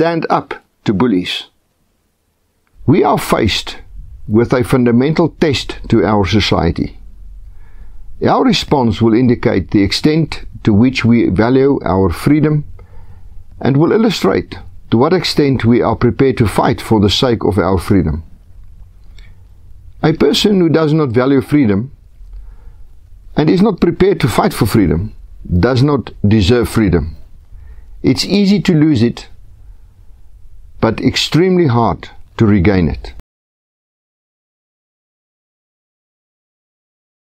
stand up to bullies. We are faced with a fundamental test to our society. Our response will indicate the extent to which we value our freedom and will illustrate to what extent we are prepared to fight for the sake of our freedom. A person who does not value freedom and is not prepared to fight for freedom does not deserve freedom. It's easy to lose it, but extremely hard to regain it.